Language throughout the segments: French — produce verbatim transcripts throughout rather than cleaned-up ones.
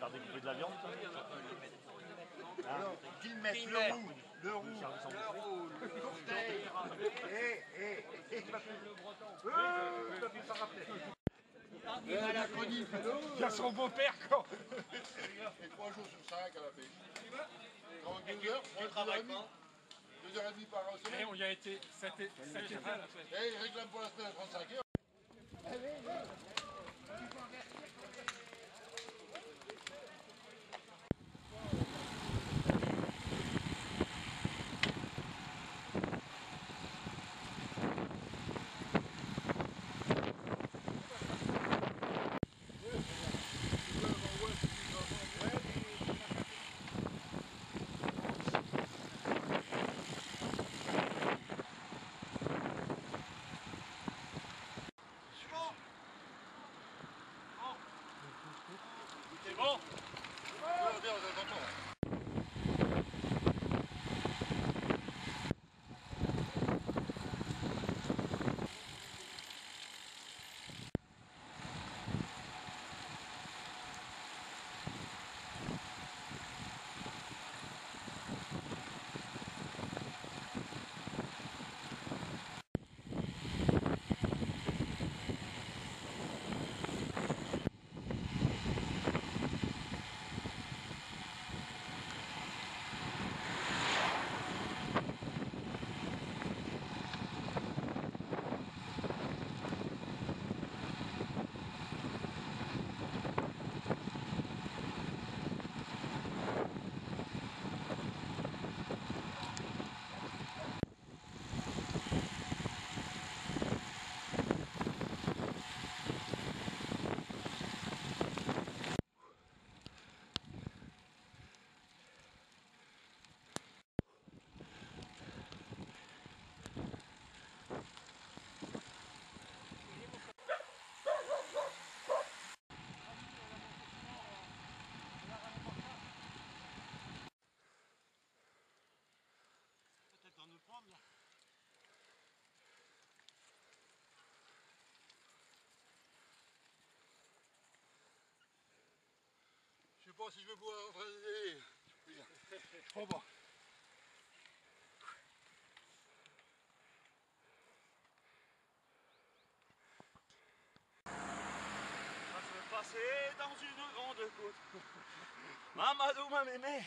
faire découper de la viande. Alors, qu'ils mettent le roux, le roux, le roux, le cocktail. Eh, eh, eh, tu vas plus pas rappeler. Il a la conif, Il y a son beau-père quand. Et trois jours sur cinq à la paix. quarante-deux heures, trois heures et demie. Deux heures et demie par semaine. Et on y a été, c'était cet été. Et il réclame pour la semaine à trente-cinq heures. C'est bon? Bien, bien, vous entendez. Peut-être en nous prendre là. Je sais pas si je vais pouvoir entraîner. Je crois pas. Ça se passait dans une grande côte. Mamadou m'a mémé.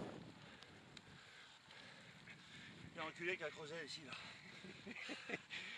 Il y a un enculé qui a creusé ici là.